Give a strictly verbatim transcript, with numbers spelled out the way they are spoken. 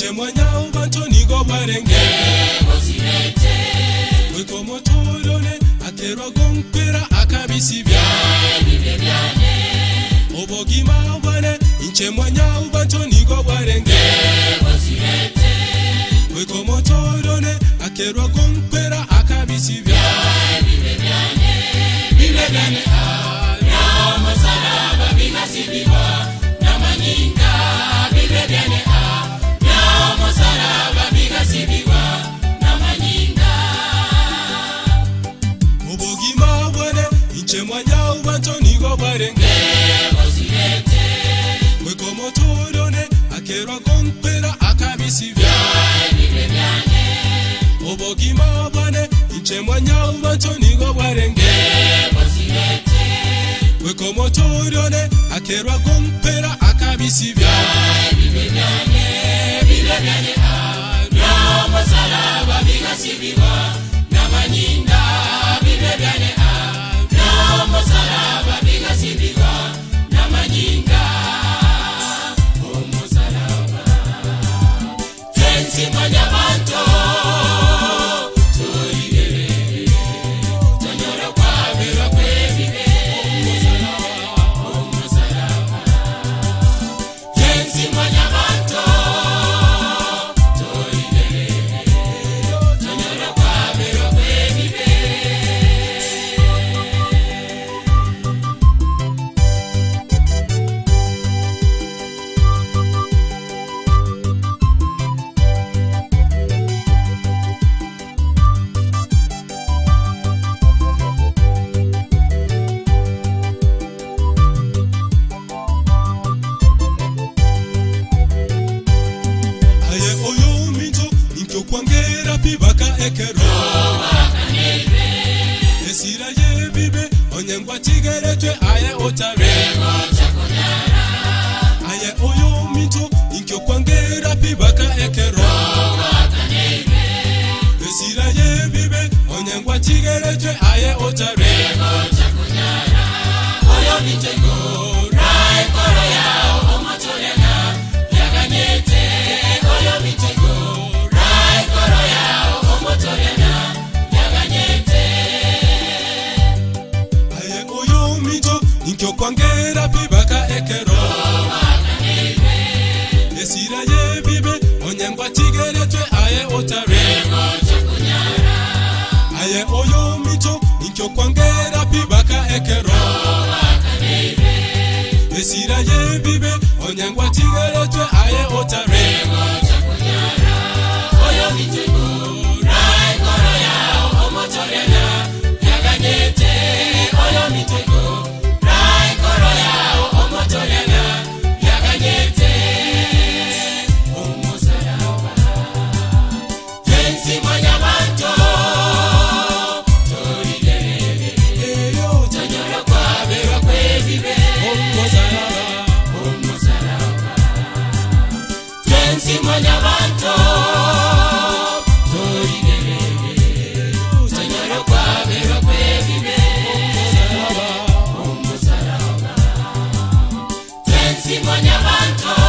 Inchemwanya ubanto nigo barenge Osirete Weko motolone akerwa gompera akabisibya Bibe byane Obogima wane inchemwanya ubanto nigo barenge Osirete Weko motolone akerwa gompera akabisibya Bibe byane Bibe byane Na masalaba bigasibiwa Na manyinga Bibe byane Na masalaba bigasibiwa Na manyinga Obogima wane inchemwanya ubanto nigo barenge Osirete Weko motolone akerwa gompera akabisibya Bibe byane Obogima wane inchemwanya ubanto nigo barenge Osirete Weko motolone akerwa gompera akabisibya Bibe byane Bibe byane Na masalaba bigasibiwa Na manyinga Bibe byane Na masalaba bigasibiwa Na manyinga Omusalaba Tensi manyabanto Tuligere Tonyora kwa bera kwe bibe Omusalaba Tensi manyabanto Tuligere Tonyora kwa bera kwe bibe Aye oyo minto inkyo kwangera pibaka ekero Wakanebe Esira ye bibe onyengwa tigeretwe aye otare Chakonyara Aye oyo minto inkyo kwangera pibaka ekero Wakanebe Esira ye bibe onyengwa tigeretwe aye otare Chakonyara Oyo mitego Rai koro yao Omotorena Yaganyete Oyo mitego Rai koro yao Omotorena Yaganyete Aye oyo minto inkyo kwangera pibaka ekero Wakanebe Esira ye bibe onyengwa tigeretwe aye otare Chakonyara Aye oyo mito inkyo kwangera pibaka ekero Wakanebe Esira ye bibe onyengwa tigeretwe aye otare Chakonyara Oyo mitego Rai koro yao Omotorena Yaganyete Oyo mitego Rai koro yao Omotorena Yaganyete Omusalaba Tensi manyabanto Tuligere Eyo Tonyora kwa bera kwe bibe Omusalaba Omusalaba Tensi manyabanto Tuligere Tonyora kwa bera kwe bibe Omusalaba Tensi manyabanto